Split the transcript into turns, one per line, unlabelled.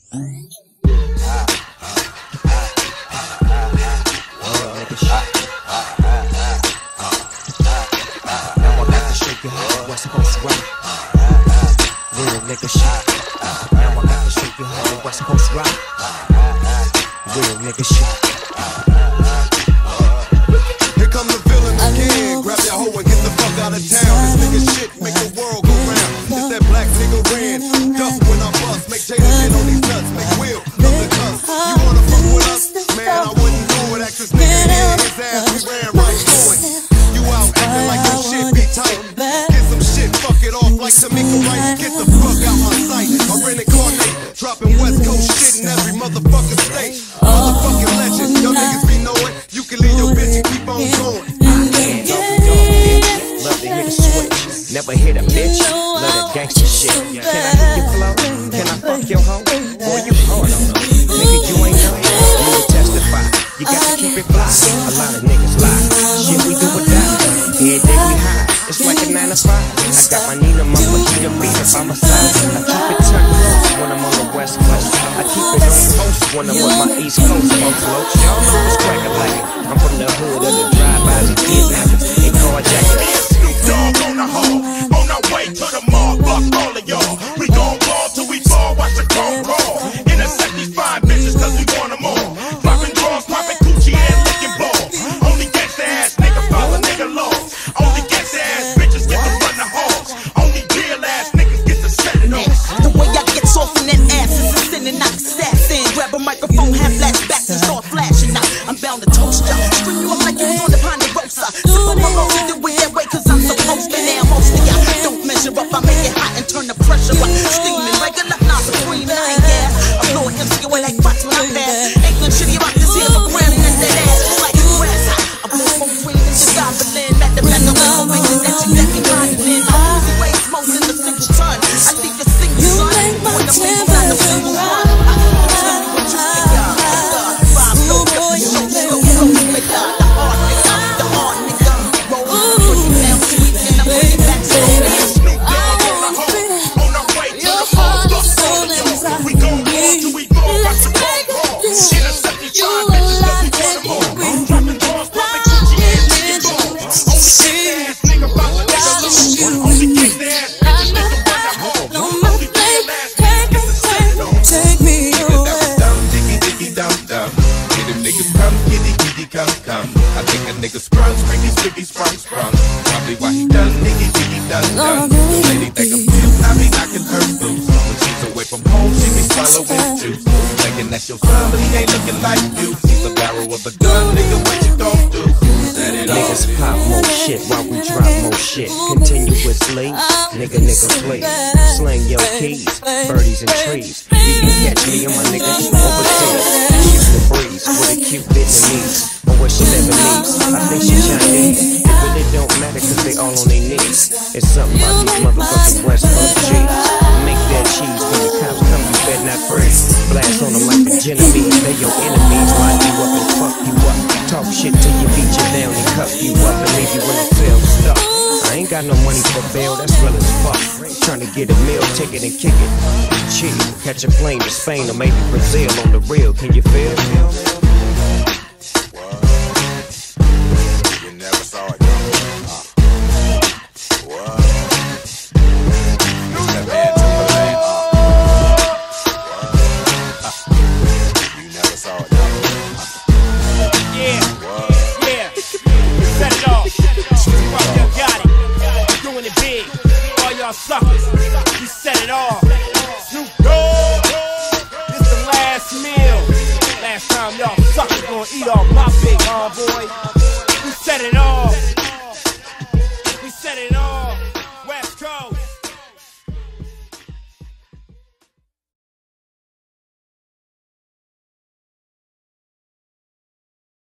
West Coast rock, real nigga shit. Now I got to show you how the West Coast rock, real nigga shit.
Here come the villain again. Grab that hoe and get the fuck out of town. This nigga shit make the world go round. It's that black nigga ran. Duff when I bust. Make Jada get on these nuts. Make Will love the cuss. You wanna fuck with us? Man, I wouldn't do it. Act this nigga in his ass. We ran right through it. You out acting like your shit be tight. Get some shit, fuck it off like Tamika Rice. Get the fuck out my sight. I reincarnate, dropping West Coast shit in every motherfucking state. Motherfucking legend, yo niggas be knowing. You can leave your bitch and keep on going.
Love to hit a switch, never hit a bitch. Love that gangsta shit. Can I hit your flow? Can I fuck your hoe? Boy, you hard on them. Nigga, you ain't know. You can testify. You got to keep it fly. A lot of niggas lie. Shit, we do or die. Every day we high. It's like a 9 to 5. I got my Nina, my Makita beat up on my side. I keep it turned close when I'm on the West Coast. I keep it on post when I'm with my East Coast folks. Y'all know it's cracker like it. I'm from the hood of the drive-bys and kidnappers and carjackers.
Snoop Dogg on the hole, on our way to the mall. Fuck all of y'all. We gon' ball till we fall. Watch the chrome roll. Intercept these fine bitches 'cause we want them all. Popping draws, popping coochie and licking balls. Only gangsta ass nigga follow nigga laws. Only gangsta ass bitches get to run the halls. Only real ass niggas get to set it off.
The way I get off in that ass is a sin and not assassin. Grab a microphone, have flashbacks and start flashing out. I'm bound to toast ya. String you up like you was on the Ponderosa. Sip on my rosa, do it that way 'cause I'm supposed to. Now most of y'all don't measure up. I make it hot and turn the pressure up. Steaming regular, not supreme. I ain't gas. I'm blowing MC away like bots when I pass. Ain't no shitty about this here, but Grammy and that ass just like a grass hot. I'm blowing more green than the goblin. Back to back, I'm gonna make it that you got me riding in. I'm losing ways, most in the single ton. I think a single son. When the people not the single one. Tell me what you think, y'all. Five, no, so, make y'all the hard nigga. The hard nigga. Roll up, put you down, sweet, and I'm putting back to the
Snoop Dogg on the hole, on our way to the mall. Fuck all of y'all. We gon' ball till we fall. Watch the chrome roll. Intercept these fine bitches 'cause we want them all. Dropping draws, popping coochie and licking balls. Only gangsta ass nigga follow nigga laws. Only gangsta ass bitches get to run the halls. Only real ass niggas get to set it off.
Take me away. Dum diggy diggy dum dum. Get them niggas come, giddy giddy come come. I think a nigga sprung, springy springy sprung sprung. Probably why he done diggy diggy done done. The lady think I'm cute, I be knocking her loose. When she's away from home, she be swallowing juice. Thinking that's your son, but he ain't looking like you. He's the barrel of a gun, nigga, what you gon' do? Set it off.
Niggas pop more shit while we drop more shit. Continuously, nigga please. Slang your keys, birdies and trees. You can catch me and my niggas overseas. She's the breeze with a cute Vietnamese. Or what she Lebanese, I think she Chinese. It really don't matter 'cause they all on their knees. It's something about these motherfucking West Coast G's. Make that cheese when the cops come, you better not freeze. Blast on them like the Genovese. They your enemies, line you up and fuck you up. Talk shit till you beat you down and cuff you up and leave you in the field stuck. I ain't got no money for bail, that's real as fuck. Trying to get a meal ticket and kick it. Chill, catch a plane to Spain or maybe Brazil on the real. Can you feel it?
You never saw it coming. What? That man Timberland. You never saw it coming.
Yeah, yeah. Set it off. Fuck them got it. Doing it big. All y'all suckers. We set it off. Snoop Dogg. This the last meal. Last time y'all suckers gonna eat off my big homeboy. We set it off.